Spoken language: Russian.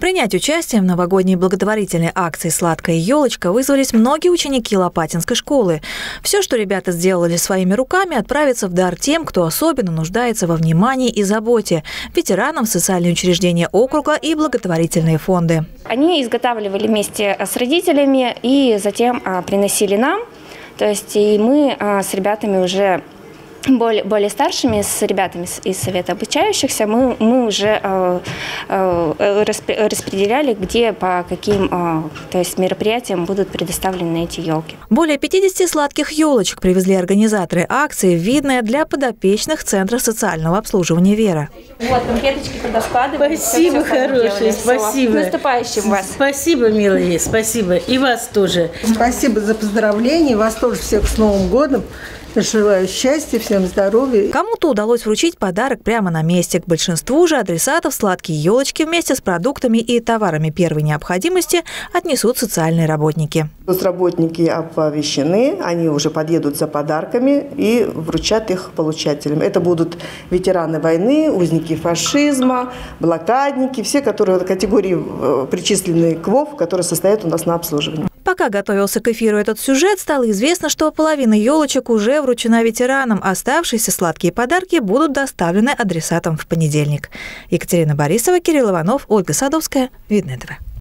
Принять участие в новогодней благотворительной акции «Сладкая елочка» вызвались многие ученики Лопатинской школы. Все, что ребята сделали своими руками, отправится в дар тем, кто особенно нуждается во внимании и заботе – ветеранам, социальные учреждения округа и благотворительные фонды. Они изготавливали вместе с родителями и затем приносили нам. То есть и мы с ребятами уже более старшими, с ребятами из Совета обучающихся, мы уже распределяли, где по каким мероприятиям будут предоставлены эти елки. Более 50 сладких елочек привезли организаторы акции, видная для подопечных Центра социального обслуживания «Вера». Вот, конфеточки туда складываем. Спасибо, хорошие, спасибо. С наступающим вас. Спасибо, милые, спасибо. И вас тоже. Спасибо за поздравления, вас тоже всех с Новым годом. Желаю счастья, всем здоровья. Кому-то удалось вручить подарок прямо на месте. К большинству же адресатов сладкие елочки вместе с продуктами и товарами первой необходимости отнесут социальные работники. Соцработники оповещены, они уже подъедут за подарками и вручат их получателям. Это будут ветераны войны, узники фашизма, блокадники, все, которые в категории причислены к ВОВ, которые состоят у нас на обслуживании. Пока готовился к эфиру этот сюжет, стало известно, что половина елочек уже вручена ветеранам. Оставшиеся сладкие подарки будут доставлены адресатам в понедельник. Екатерина Борисова, Кирилл Иванов, Ольга Садовская. Видное ТВ.